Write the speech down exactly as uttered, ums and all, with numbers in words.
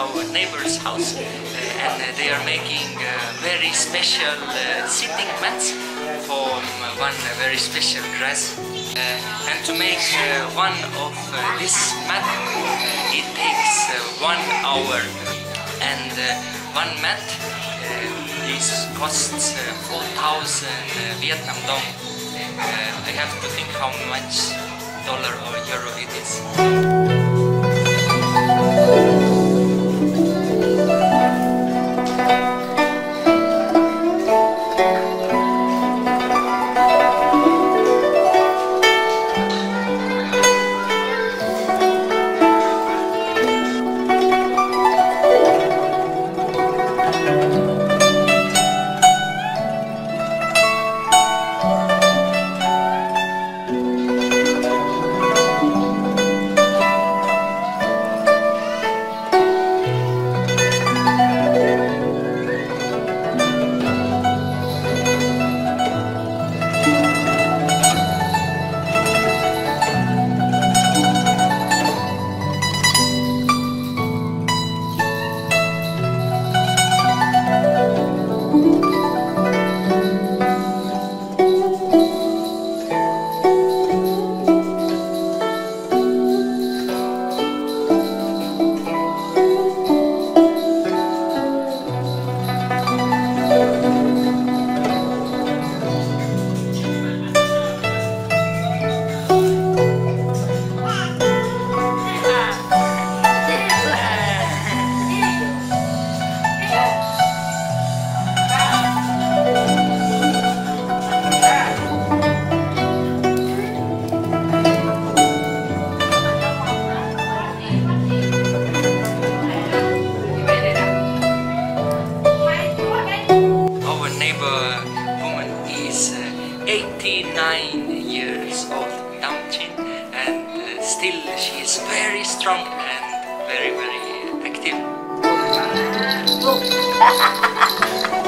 our neighbor's house, uh, and uh, they are making uh, very special uh, sitting mats from uh, one uh, very special grass. Uh, and to make uh, one of uh, this mat, uh, it takes uh, one hour, and uh, one mat uh, is costs uh, four thousand uh, Vietnam dong. Uh, I have to think how much dollar or euro it is. eighty-nine years old, Down Chin, and uh, still she is very strong and very very active.